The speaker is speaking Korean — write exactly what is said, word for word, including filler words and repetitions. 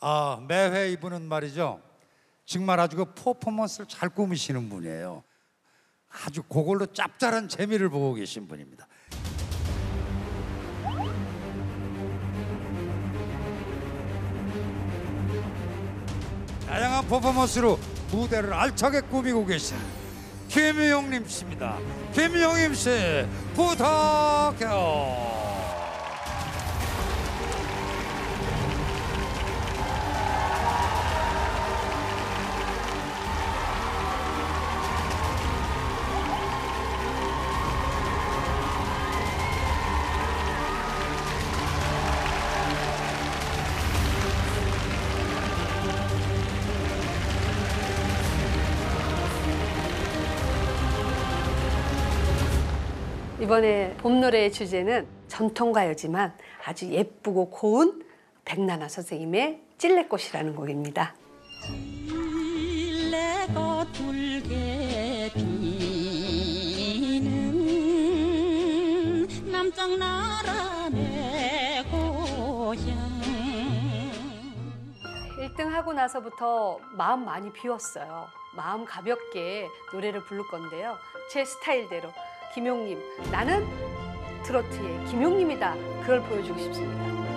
아, 매회 이분은 말이죠. 정말 아주 그 퍼포먼스를 잘 꾸미시는 분이에요. 아주 그걸로 짭짤한 재미를 보고 계신 분입니다. 다양한 퍼포먼스로 무대를 알차게 꾸미고 계신 김용림 씨입니다. 김용림 씨 부탁해요. 이번에 봄 노래의 주제는 전통가요지만 아주 예쁘고 고운 백나나 선생님의 찔레꽃이라는 곡입니다. 찔레꽃 붉게 피는 남쪽 나라 내 고향. 일 등 하고 나서부터 마음 많이 비웠어요. 마음 가볍게 노래를 부를 건데요. 제 스타일대로 김용림, 나는 트로트의 김용림이다. 그걸 보여주고 싶습니다.